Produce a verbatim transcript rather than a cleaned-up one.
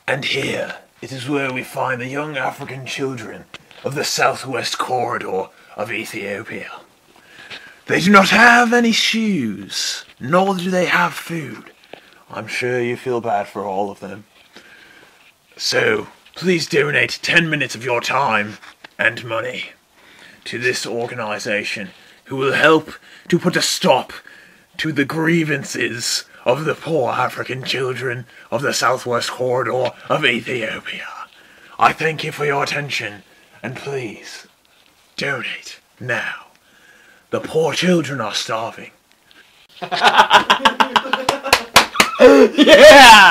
And here, it is where we find the young African children of the southwest corridor of Ethiopia. They do not have any shoes, nor do they have food. I'm sure you feel bad for all of them. So, please donate ten minutes of your time and money to this organization who will help to put a stop to the grievances of the poor African children of the southwest corridor of Ethiopia. I thank you for your attention, and please, donate now. The poor children are starving. Yeah!